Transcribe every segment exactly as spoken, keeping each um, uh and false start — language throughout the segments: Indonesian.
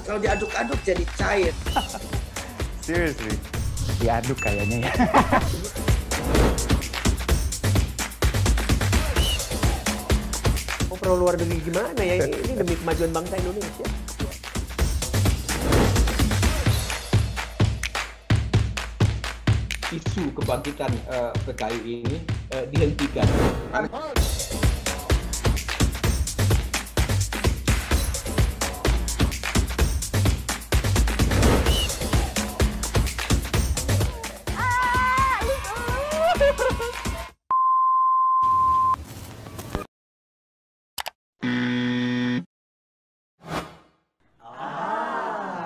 Kalau diaduk-aduk jadi cair. Seriously? Diaduk kayaknya ya. Oh, perlu luar negeri gimana ya? Ini, ini demi kemajuan bangsa Indonesia. Isu kebangkitan uh, P K I ini uh, dihentikan.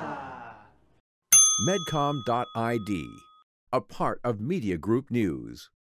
Medcom dot I D, a part of Media Group News.